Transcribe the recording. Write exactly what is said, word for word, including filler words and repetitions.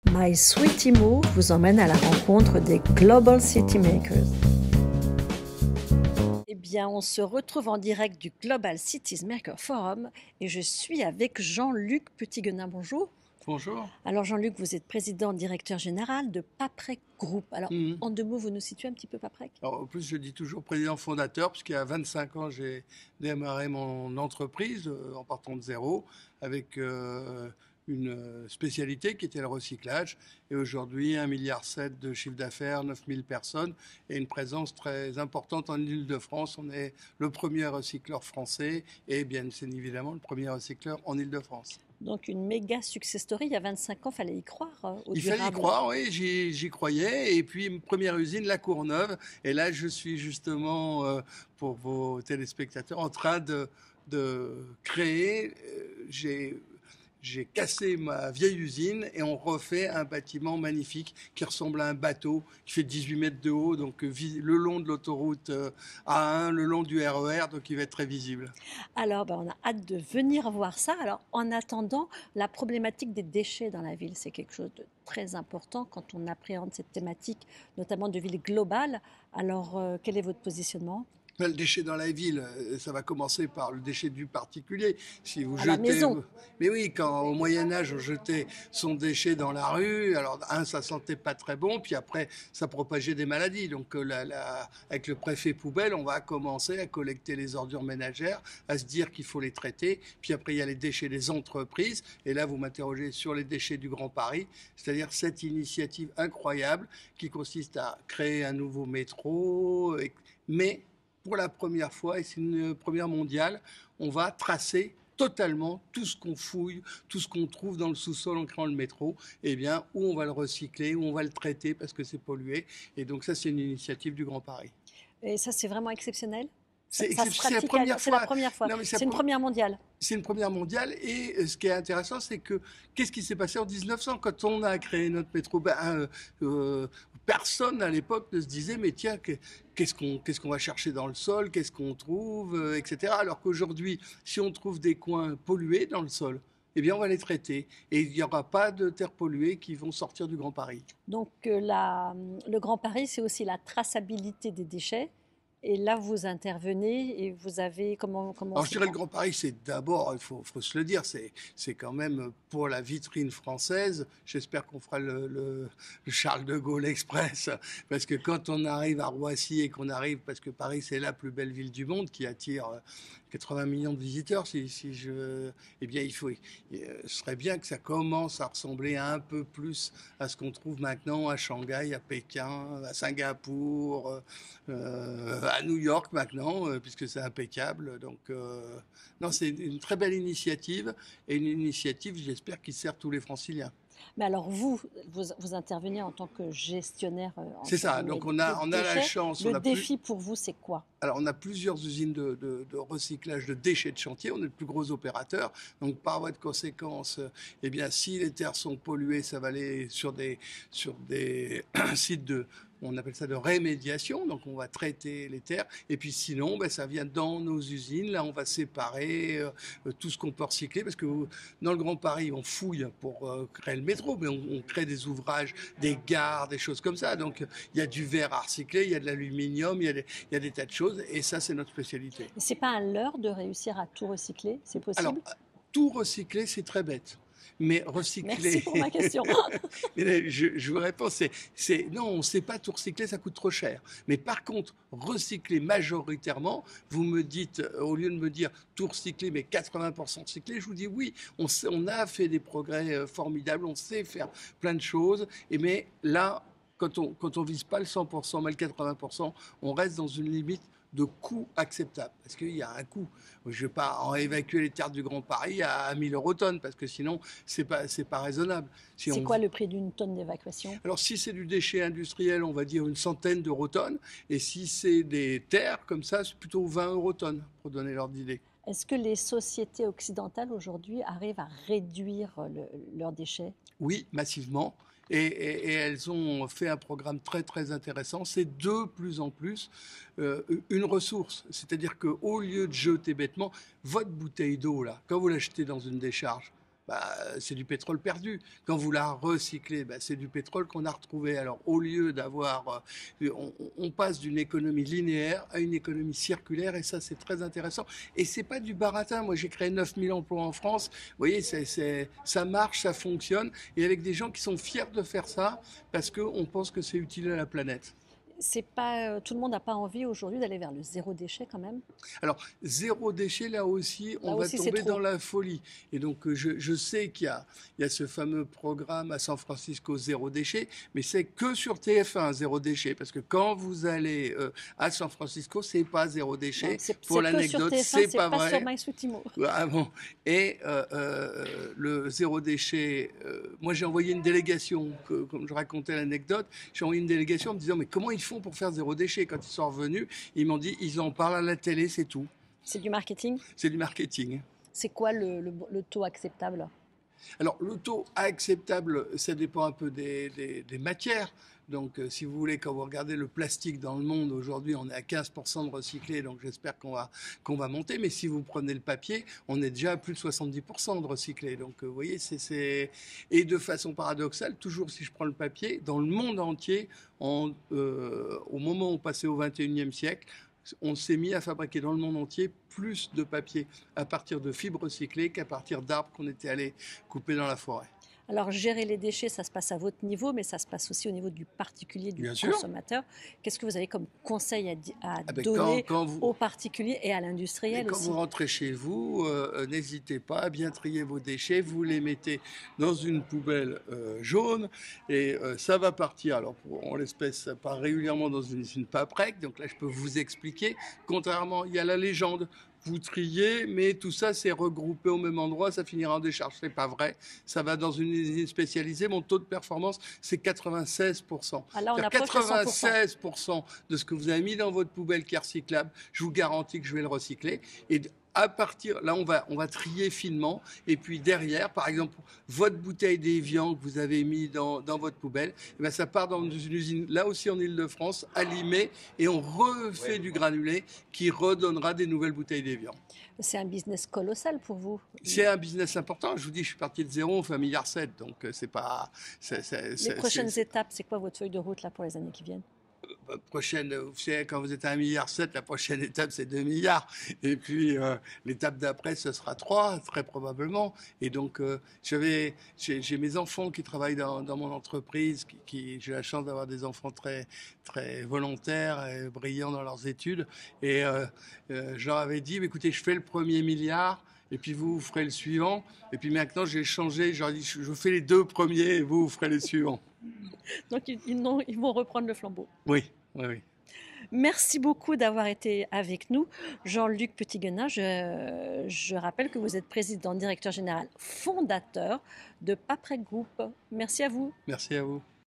My Sweetie Move vous emmène à la rencontre des Global City Makers. Eh bien, on se retrouve en direct du Global Cities Maker Forum et je suis avec Jean-Luc Petitguenin. Bonjour. Bonjour. Alors Jean-Luc, vous êt président directeur général de Paprec Group. Alors mmh. en deux mots, vous nous situez un petit peu Paprec? Alors, en plus, je dis toujours président fondateur, puisqu'il y a vingt-cinq ans, j'ai démarré mon entreprise euh, en partant de zéro, avec euh, une spécialité qui était le recyclage. Et aujourd'hui, un virgule sept milliard de chiffre d'affaires, neuf mille personnes et une présence très importante en Île-de-France. On est le premier recycleur français et bien c'est évidemment le premier recycleur en Île-de-France. Donc une méga success story, il y a vingt-cinq ans, il fallait y croire euh, au Il durable. fallait y croire, oui, j'y, j'y croyais. Et puis, première usine, La Courneuve. Et là, je suis justement, euh, pour vos téléspectateurs, en train de, de créer, euh, j'ai... J'ai cassé ma vieille usine et on refait un bâtiment magnifique qui ressemble à un bateau qui fait dix-huit mètres de haut, donc le long de l'autoroute A un, le long du R E R, donc il va être très visible. Alors, ben, on a hâte de venir voir ça. Alors, en attendant, la problématique des déchets dans la ville, c'est quelque chose de très important quand on appréhende cette thématique, notamment de ville globale. Alors, euh, quel est votre positionnement ? Le déchet dans la ville, ça va commencer par le déchet du particulier. Si vous à jetez, la maison. Mais oui, quand au Moyen-Âge, on jetait son déchet dans la rue, alors un, ça sentait pas très bon, puis après, ça propageait des maladies. Donc, la, la, avec le préfet poubelle, on va commencer à collecter les ordures ménagères, à se dire qu'il faut les traiter. Puis après, il y a les déchets des entreprises. Et là, vous m'interrogez sur les déchets du Grand Paris, c'est-à-dire cette initiative incroyable qui consiste à créer un nouveau métro, mais pour la première fois, et c'est une première mondiale, on va tracer totalement tout ce qu'on fouille, tout ce qu'on trouve dans le sous-sol en créant le métro, eh bien, où on va le recycler, où on va le traiter parce que c'est pollué. Et donc ça, c'est une initiative du Grand Paris. Et ça, c'est vraiment exceptionnel ? C'est, ça, ça c'est, la première c'est fois. la première fois. Non, c'est une première mondiale. C'est une première mondiale. Et ce qui est intéressant, c'est que qu'est-ce qui s'est passé en dix-neuf cents quand on a créé notre métro? Ben, euh, euh, personne à l'époque ne se disait, mais tiens, qu'est-ce qu'on, qu'est-ce qu'on va chercher dans le sol, qu'est-ce qu'on trouve, euh, et cetera. Alors qu'aujourd'hui, si on trouve des coins pollués dans le sol, eh bien, on va les traiter. Et il n'y aura pas de terres polluées qui vont sortir du Grand Paris. Donc, euh, la, le Grand Paris, c'est aussi la traçabilité des déchets. Et là, vous intervenez et vous avez comment comment Alors, je dirais le Grand Paris, c'est d'abord, il faut, faut se le dire, c'est, c'est quand même pour la vitrine française. J'espère qu'on fera le, le, le Charles de Gaulle Express, parce que quand on arrive à Roissy et qu'on arrive, parce que Paris, c'est la plus belle ville du monde qui attire quatre-vingts millions de visiteurs, si, si je, eh bien, il faut, il, ce serait bien que ça commence à ressembler un peu plus à ce qu'on trouve maintenant à Shanghai, à Pékin, à Singapour, euh, à New York maintenant, euh, puisque c'est impeccable. Donc, euh, non, c'est une très belle initiative et une initiative, j'espère, qui sert tous les Franciliens. Mais alors vous, vous, vous intervenez en tant que gestionnaire. Euh, c'est ça, donc on a, on a la chance. Le on a défi plus... pour vous, c'est quoi? Alors on a plusieurs usines de, de, de recyclage de déchets de chantier, on est le plus gros opérateur, donc par voie de conséquence, eh bien, si les terres sont polluées, ça va aller sur des, sur des sites de... On appelle ça de rémédiation, donc on va traiter les terres. Et puis sinon, ben, ça vient dans nos usines. Là, on va séparer euh, tout ce qu'on peut recycler. Parce que dans le Grand Paris, on fouille pour euh, créer le métro, mais on, on crée des ouvrages, des gares, des choses comme ça. Donc il y a du verre à recycler, il y a de l'aluminium, il y a des, il y a des tas de choses. Et ça, c'est notre spécialité. C'est pas un leurre de réussir à tout recycler? C'est possible? Alors, tout recycler, c'est très bête. Mais recycler... Merci pour ma question. je, je vous réponds, c'est, c'est non, on ne sait pas tout recycler, ça coûte trop cher. Mais par contre, recycler majoritairement, vous me dites, au lieu de me dire tout recycler, mais quatre-vingts pour cent recycler, je vous dis oui, on, sait, on a fait des progrès formidables, on sait faire plein de choses. Et mais là, quand on quand on vise pas le cent pour cent, mais le quatre-vingts pour cent, on reste dans une limite de coût acceptable. Parce qu'il y a un coût. Je ne vais pas en évacuer les terres du Grand Paris à mille euros tonnes, parce que sinon, ce n'est pas, c'est pas raisonnable. Si c'est on... quoi le prix d'une tonne d'évacuation? Alors, si c'est du déchet industriel, on va dire une centaine d'euros tonnes. Et si c'est des terres, comme ça, c'est plutôt vingt euros tonnes, pour donner l'ordre d'idée. Est-ce que les sociétés occidentales, aujourd'hui, arrivent à réduire le, leurs déchets? Oui, massivement. Et, et, et elles ont fait un programme très très intéressant. C'est de plus en plus euh, une ressource. C'est-à-dire qu'au lieu de jeter bêtement, votre bouteille d'eau, là, quand vous l'achetez dans une décharge, bah, c'est du pétrole perdu. Quand vous la recyclez, bah, c'est du pétrole qu'on a retrouvé. Alors, au lieu d'avoir... euh, on, on passe d'une économie linéaire à une économie circulaire, et ça, c'est très intéressant. Et c'est pas du baratin. Moi, j'ai créé neuf mille emplois en France. Vous voyez, c'est, c'est, ça marche, ça fonctionne, et avec des gens qui sont fiers de faire ça, parce qu'on pense que c'est utile à la planète. C'est pas, euh, tout le monde n'a pas envie aujourd'hui d'aller vers le zéro déchet quand même. Alors, zéro déchet, là aussi, Là on va aussi, c'est tomber trop. dans la folie. Et donc, euh, je, je sais qu'il y a, il y a ce fameux programme à San Francisco, zéro déchet, mais c'est que sur T F un, zéro déchet. Parce que quand vous allez euh, à San Francisco, c'est pas zéro Non, déchet. c'est Pour c'est que sur l'anecdote, T F un, c'est c'est pas pas sur vrai. MySweetimo. Ah bon. Et euh, euh, le zéro déchet, euh, moi j'ai envoyé une délégation, que, comme je racontais l'anecdote, j'ai envoyé une délégation en me disant mais comment ils font pour faire zéro déchet? Quand ils sont revenus, ils m'ont dit ils en parlent à la télé, c'est tout. C'est du marketing. C'est du marketing. C'est quoi le, le- le taux acceptable? Alors, le taux acceptable, ça dépend un peu des, des- des matières. Donc, euh, si vous voulez, quand vous regardez le plastique dans le monde, aujourd'hui, on est à quinze pour cent de recyclé, donc j'espère qu'on va, qu'on va monter. Mais si vous prenez le papier, on est déjà à plus de soixante-dix pour cent de recyclé. Donc, euh, vous voyez, c'est, c'est... Et de façon paradoxale, toujours si je prends le papier, dans le monde entier, on, euh, au moment où on passait au vingt et unième siècle, on s'est mis à fabriquer dans le monde entier plus de papier à partir de fibres recyclées qu'à partir d'arbres qu'on était allé couper dans la forêt. Alors, gérer les déchets, ça se passe à votre niveau, mais ça se passe aussi au niveau du particulier, du Bien sûr. consommateur. Qu'est-ce que vous avez comme conseil à, di- à Ah ben, donner quand, quand vous, aux particuliers et à et l'industriel quand aussi? vous rentrez chez vous, euh, euh, n'hésitez pas à bien trier vos déchets. Vous les mettez dans une poubelle euh, jaune et euh, ça va partir. Alors, pour, en l'espèce, ça part régulièrement dans une usine Paprec. Donc là, je peux vous expliquer. Contrairement, il y a la légende. Vous triez, mais tout ça, c'est regroupé au même endroit, ça finira en décharge. C'est pas vrai. Ça va dans une usine spécialisée. Mon taux de performance, c'est quatre-vingt-seize pour cent. Ah, là, on C'est-à-dire approche les cent pour cent. quatre-vingt-seize pour cent de ce que vous avez mis dans votre poubelle qui est recyclable, je vous garantis que je vais le recycler. Et à partir, là, on va, on va trier finement. Et puis derrière, par exemple, votre bouteille d'évian que vous avez mis dans, dans votre poubelle, eh bien, ça part dans une usine, là aussi en Île-de-France, à Limay, et on refait ouais. du granulé qui redonnera des nouvelles bouteilles d'évian. C'est un business colossal pour vous. C'est un business important. Je vous dis, je suis parti de zéro, on fait un milliard sept, donc c'est pas. C'est, c'est, les c'est, prochaines c'est, étapes, c'est quoi votre feuille de route là pour les années qui viennent? Prochaine, vous savez, quand vous êtes à un milliard sept, la prochaine étape c'est deux milliards. Et puis euh, l'étape d'après ce sera trois, très probablement. Et donc euh, j'avais, j'ai, j'ai mes enfants qui travaillent dans, dans mon entreprise, qui, qui j'ai la chance d'avoir des enfants très très volontaires et brillants dans leurs études. Et euh, euh, je leur avais dit, écoutez, je fais le premier milliard. Et puis vous, vous ferez le suivant. Et puis maintenant, j'ai changé. J'ai dit, je fais les deux premiers et vous, vous ferez les suivants. Donc, ils, ils, ils vont reprendre le flambeau. Oui, oui, oui. Merci beaucoup d'avoir été avec nous. Jean-Luc Petitguenin, je, je rappelle que vous êtes président, directeur général, fondateur de Paprec Group. Merci à vous. Merci à vous.